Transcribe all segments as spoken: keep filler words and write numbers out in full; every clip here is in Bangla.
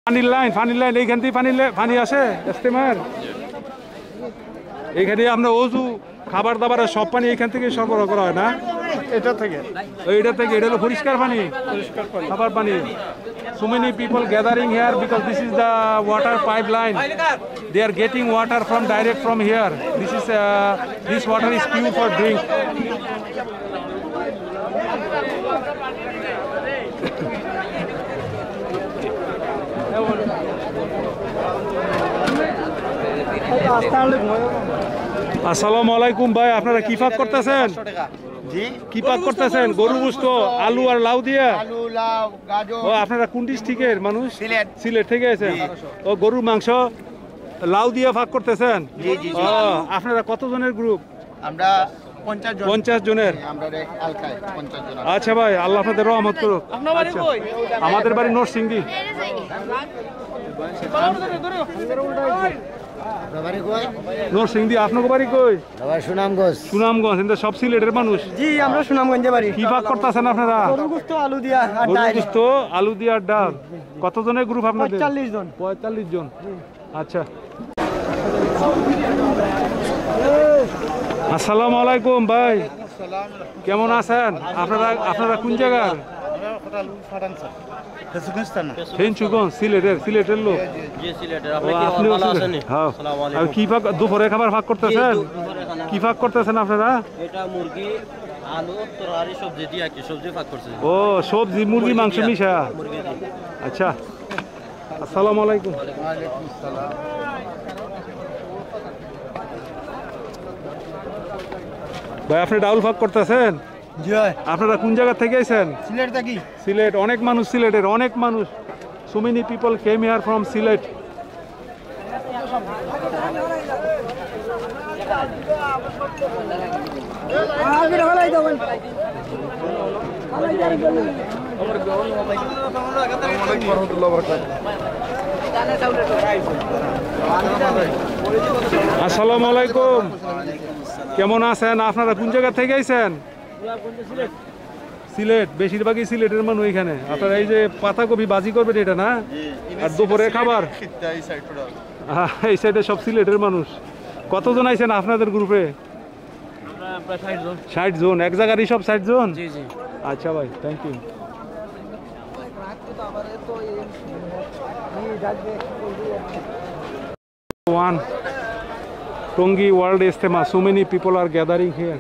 পানির লাইন পানির লাইন এইখান থেকে পানির পানি আসে ইস্তেমার এইখানে আমরা ওজু খাবার দাবারের সব পানি এইখান থেকে সরবরাহ করা হয় না এটা থেকে এইটা থেকে এটা হলো পরিষ্কার পানি পরিষ্কার পানি খাবার পানি so many people gathering here because this is the water pipeline they are getting water from direct from here this is uh, this water is pure for drink আসসালামু আলাইকুম ভাই আপনারা কি পাক করতেছেন জি কি পাক করতেছেন গরু গোশত আলু আর লাউ দিয়া আলু লাউ গাজর ও আপনারা কোন ডিস্ট্রিক্টের মানুষ সিলেট সিলেট থেকে আছেন ও গরুর মাংস লাউ দিয়া পাক করতেছেন জি জি ও আপনারা কতজনের গ্রুপ আমরা পঞ্চাশ জন পঞ্চাশ জনের আমরা এলাকায় পঞ্চাশ জন আচ্ছা ভাই আল্লাহ আপনাদের রহমত করুক আচ্ছা, আমাদের বাড়ি নরসিংদী নরসিংদী আপনার বাড়ি কই সুনামগঞ্জ সুনামগঞ্জ কিন্তু সব সিলেটের মানুষ জি আমরা সুনামগঞ্জে বাড়ি কি পাক করতেছেন আপনারা গরু গোশত আলু দিয়া আর গরুর ডাল গোশত আলু দিয়ে আর ডাল কতজনের গ্রুপ আপনাদের পঁয়তাল্লিশ জন পঁয়তাল্লিশ জন আচ্ছা আসসালামু আলাইকুম ভাই কেমন আছেন আপনারা আপনারা কোন জায়গার ফেঞ্চুগঞ্জ সিলেটের সিলেটের লোক ও, আপনিও সিলেট? হ্যাঁ। আর কি পাক দুপুরে খাবার ভাগ করতেছেন কি ভাগ করতেছেন আপনারা এটা মুরগি আলু তরকারি সবজি দিয়ে কি সবজি ভাগ করছে ও সবজি মুরগি মাংস মিশা মুরগি দিয়ে আচ্ছা আসসালামু আলাইকুম ভাই আপনি ডাউল ভাগ করতেছেন জি আপনারা কোন জায়গা থেকে আইছেন সিলেট থাকি সিলেট অনেক মানুষ সিলেটের অনেক মানুষ so many people came here from Sylhet আসসালামু আলাইকুম কেমন আছেন আপনারা কোন জায়গা থেকে আইছেন সিলেট বেশিরভাগই সিলেটের মানুষ এখানে আপনারা এই যে পাতাকপি বাজি করবেন এটা না আর দুপুরে খাবার হ্যাঁ, এই সাইডে সব সিলেটের মানুষ কতজন আইছেন আপনাদের গ্রুপে ষাট জন এক জায়গারই সব ষাট জন আচ্ছা ভাই thank you one Tongi world Ijtema so many people are gathering here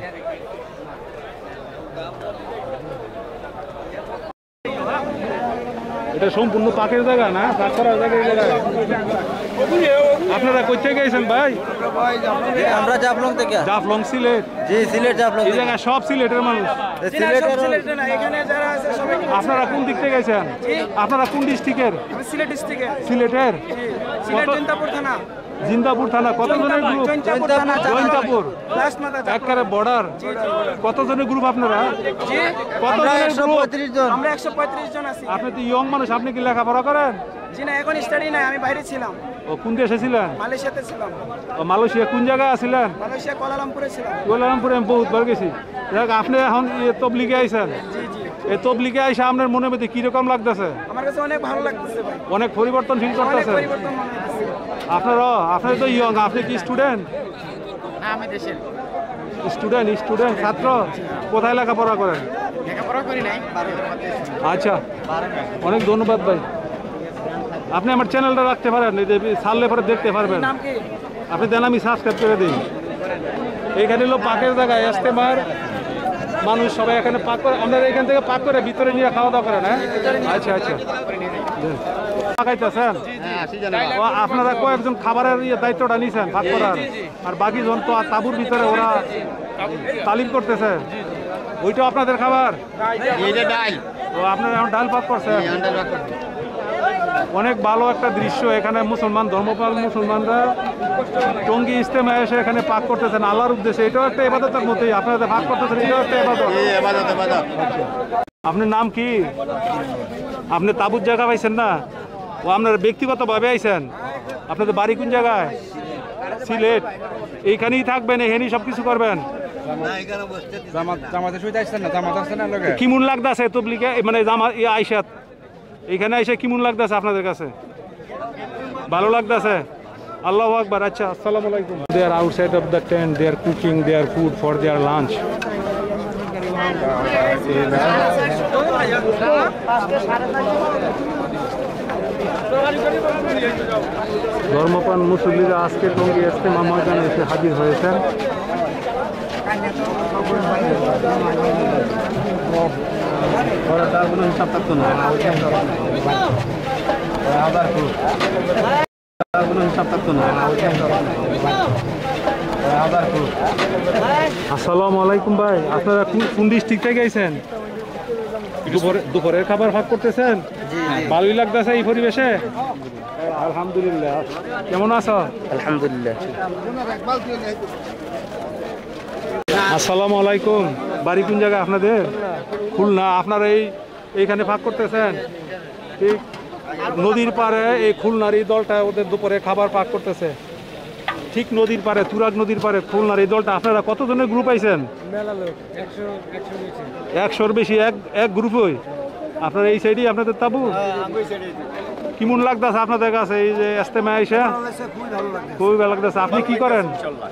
এটা সম্পূর্ণ পাকের জায়গা না পাক করার জায়গা এই জায়গা আপনারা কই থেকে গেছেন ভাই আমরা জাফলং থেকে জাফলং সিলেট জি সিলেট জাফলং এই জায়গা সব সিলেটের মানুষ সিলেটের আপনারা কোন দিক থেকে গেছেন আপনারা কোন ডিস্ট্রিক্টের সিলেট ডিস্ট্রিক্টে সিলেটের সিলেট কত- জৈন্তাপুর থানা জিন্দাপুর থানা কতজনের গ্রুপ জৈন্তাপুর থানা জৈন্তাপুর লাস্ট মাথা একবারে বর্ডার কতজনের গ্রুপ আপনারা জি কতজনের গ্রুপ জন আমরা একশো পঁয়ত্রিশ জন আছি আপনি তো ইয়ং মানুষ আপনি কি লেখাপড়া করেন জি না এখন স্টাডি নাই আমি বাইরে ছিলাম ও কোন দেশে ছিলেন মালয়েশিয়াতে ছিলাম ও মালয়েশিয়া কোন জায়গায় আছিলেন মালয়েশিয়া কুয়ালালামপুরে ছিলাম কুয়ালালামপুরে আমি বহুতবার গেছি দেখ আপনি এখন এ তবলিগে আইছেন জি জি এই তবলিগে আইসা আপনার মনের মধ্যে কিরকম লাগতেছে আমার কাছে অনেক ভালো লাগতেছে ভাই অনেক পরিবর্তন ফিল অনেক করতেছে পরিবর্তন মনে হচ্ছে আপনারও আপনি তো ইয়ং আপনি কি স্টুডেন্ট না আমি দেশের স্টুডেন্ট স্টুডেন্ট ছাত্র কোথায় লেখাপড়া করেন লেখাপড়া করি নাই আচ্ছা অনেক ধন্যবাদ ভাই আপনি আমার চ্যানেলটা রাখতে পারেন এই যে ছাড়লে পরে দেখতে পারবেন নাম কি আপনি দেন আমি সাবস্ক্রাইব করে দিই এইখানে হলো পাকের জায়গায় ইজতেমার মানুষ সবাই এখানে পাক করে আমরা এখান থেকে পাক করে ভিতরে নিয়ে খাওয়া দাওয়া করেন হ্যাঁ আচ্ছা আচ্ছা দেন। পাকাইতেছেন ও, আপনারা কয়েকজন খাবারের ইয়ে দায়িত্বটা নিছেন ভাগ করার আর বাকি জন তো আর তাঁবুর ভিতরে ওরা তালিম করতেছে ওইটা আপনাদের খাবার এটা ডাল ও আপনারা এখন ডাল পাক করছেন অনেক ভালো একটা দৃশ্য এখানে মুসলমান ধর্মপাল মুসলমানরা টঙ্গী ইজতেমা এসে এখানে পাক করতেছেন আল্লাহর উদ্দেশ্যে এটাও একটা ইবাদতের মতোই আপনারা পাক করতেছেন এটাও একটা ইবাদত এবাদত এবাদত আপনার নাম কি আপনি তাবুর জায়গা পাইছেন না ও আপনার ব্যক্তিগতভাবে আইছেন আপনাদের বাড়ি কোন জায়গায় সিলেট এইখানেই থাকবেন এখানেই সব কিছু করবেন কিমন লাগতেছে তবলিগে মানে জামা আইসাত এইখানে আইসা কিমন লাগতেছে আপনাদের কাছে ভালো লাগতেছে আল্লাহু আকবার আচ্ছা আসসালামু আলাইকুম they are outside of the tent they are cooking their food for their lunch ধর্মপ্রাণ মুসল্লিরা আজকে টঙ্গী ইজতেমা ময়দানে এসে হাজির হয়েছেন তার কোনো হিসাব থাকতো না আসসালামু আলাইকুম ভাই আপনারা কোন ডিস্ট্রিক্ট থেকে আইছেন দুপুরের খাবার ভাগ করতেছেন ভালোই লাগতেছে এই পরিবেশে আলহামদুলিল্লাহ কেমন আছো আলহামদুলিল্লাহ আসসালামু আলাইকুম বাড়ি কোন জায়গা আপনাদের খুলনা আপনারা এই এইখানে ভাগ করতেছেন ঠিক নদীর পাড়ে এই খুলনার এই দলটা ওদের দুপুরে খাবার পাক করতেছে ঠিক নদীর পাড়ে তুরাগ নদীর পাড়ে খুলনার এই দলটা আপনারা কতজনের গ্রুপ আইছেন একশোর বেশি এক এক গ্রুপই আপনারা এই সাইডেই আপনাদের তাবু কেমন লাগতেছে আপনাদের কাছে এই যে ইজতেমা আইসা খুবই ভালো লাগতেছে আপনি কি করেন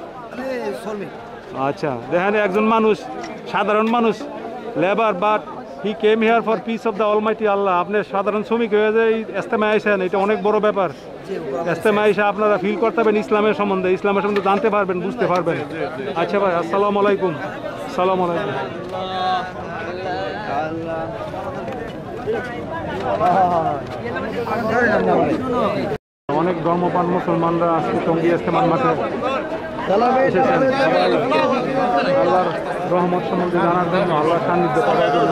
আচ্ছা দেখেন একজন মানুষ সাধারণ মানুষ labour but he came here for peace of the almighty আল্লাহ আপনি সাধারণ শ্রমিক হয়ে যে ইজতেমা আইসেন এটা অনেক বড় ব্যাপার ইজতেমা আইসা আপনারা ফিল করতে পারবেন ইসলামের সম্বন্ধে ইসলামের সম্বন্ধে জানতে পারবেন বুঝতে পারবেন আচ্ছা ভাই আসসালামু আলাইকুম আসসালামু আলাইকুম অনেক ধর্মপ্রাণ মুসলমানরা আজকে টঙ্গী ইজতেমার মাঠে এসেছেন আল্লাহর রহমত সম্বন্ধে জানার জন্য আল্লাহর সান্নিধ্য পাওয়ার জন্য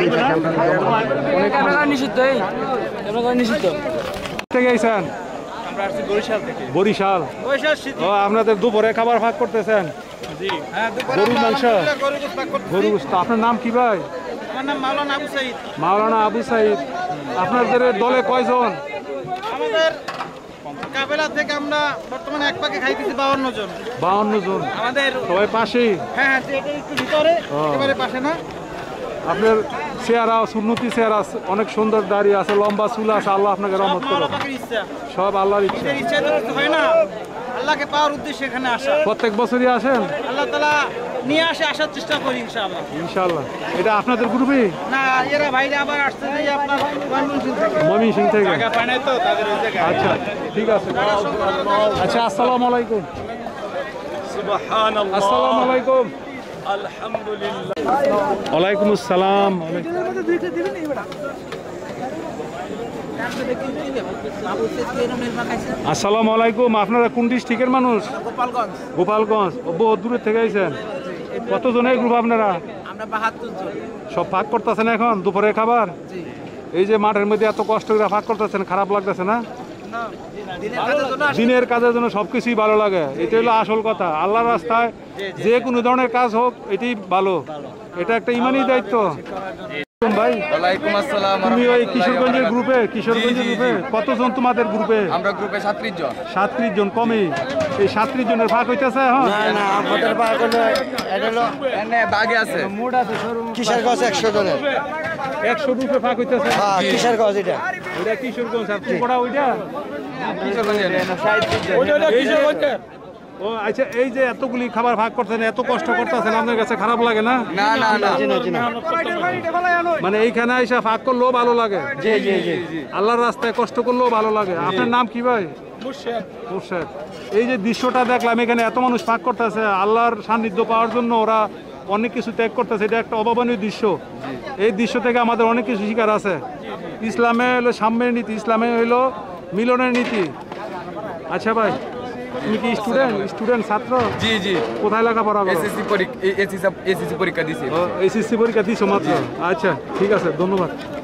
নিষিদ্ধ থেকে আইছেন বরিশাল ও আপনাদের দুপুরে খাবার ভাগ করতেছেন গরুর মাংস গরু গোশত আপনার নাম কি ভাই আমার নাম মাওলানা আবু সাইদ মাওলানা আবু সাইদ আপনাদের দলে কয়জন আমাদের কাফেলা থেকে আমরা বর্তমানে এক পাকে খাইতেছি বাউন্ন জন বাউন্ন জন আমাদের সবাই পাশেই হ্যাঁ হ্যাঁ এটা একটু ভিতরে একেবারে পাশে না আপনার চেহারা সুন্নতি চেহারা অনেক সুন্দর দাড়ি আছে লম্বা চুল আছে আল্লাহ আপনাকে রহমত করুন সব আল্লাহর ইচ্ছা ইচ্ছা তো কিছু হয় না আল্লাহকে পাওয়ার উদ্দেশ্যে এখানে আসা প্রত্যেক বছরই আসেন আল্লাহ তাআলা নিয়ে আসে আসার চেষ্টা করি ইনশাআল্লাহ ইনশাআল্লাহ এটা আপনাদের গ্রুপে না এরা ভাইরা আবার আসছে যে আপনার ময়মনসিংহ থেকে ময়মনসিংহ থেকে জায়গা পায় নাই তো তাদের ওই জায়গায় আচ্ছা ঠিক আছে আচ্ছা আসসালামু আলাইকুম সুবহানাল্লাহ আসসালামু আলাইকুম আলহামদুলিল্লাহ ওয়ালাইকুম আসসালাম আসসালামু আলাইকুম আপনারা কোন ডিস্ট্রিক্টের মানুষ গোপালগঞ্জ গোপালগঞ্জ বহু দূরের থেকে আইছেন কতজনের গ্রুপ আপনারা আমরা বাহাত্তর জন সব ভাগ করতেছেন এখন দুপুরে খাবার এই যে মাঠের মধ্যে এত কষ্ট করে ভাগ করতেছেন খারাপ লাগতেছে না দিনের কাজের জন্য সবকিছুই ভালো লাগে এটা হলো আসল কথা আল্লাহর রাস্তায় যে কোনো ধরনের কাজ হোক এটি ভালো এটা একটা ইমানি দায়িত্ব ভাই ওয়ালাইকুম আসসালাম তুমি ওই কিশোরগঞ্জের গ্রুপে কিশোরগঞ্জের গ্রুপে কতজন তোমাদের গ্রুপে আমরা গ্রুপে সাতত্রিশ জন সাতত্রিশ জন কমই এই সাতত্রিশ জনের ভাগ হইতেছে এখন না আমাদের ভাগ হলো এটা হলো এনে বাগে আছে কিশোরগঞ্জ একশো জনের একশো গ্রুপে ভাগ হইতেছে হ্যাঁ কিশোরগঞ্জ এটা ওইটা কিশোরগঞ্জ আর কোটা ওইটা কিশোরগঞ্জের ও আচ্ছা এই যে এতগুলি খাবার ভাগ করতেছেন এত কষ্ট করতেছেন আপনার কাছে খারাপ লাগে না না না না মানে এইখানে এসে ভাগ করলেও ভালো লাগে জি জি জি আল্লাহর রাস্তায় কষ্ট করলেও ভালো লাগে আপনার নাম কি ভাই মুর্শেদ এই যে দৃশ্যটা দেখলাম এখানে এত মানুষ ভাগ করতেছে আল্লাহর সান্নিধ্য পাওয়ার জন্য ওরা অনেক কিছু ত্যাগ করতেছে এটা একটা অভাবনীয় দৃশ্য এই দৃশ্য থেকে আমাদের অনেক কিছু শিকার আছে ইসলামে হলো সাম্যের নীতি ইসলামে হইলো মিলনের নীতি আচ্ছা ভাই তুমি কি স্টুডেন্ট স্টুডেন্ট ছাত্র জি জি কোথায় লেখাপড়া করো এসএসসি পরীক্ষা এসএসসি পরীক্ষা দিছি এসএসসি পরীক্ষা দিছো মাত্র আচ্ছা ঠিক আছে ধন্যবাদ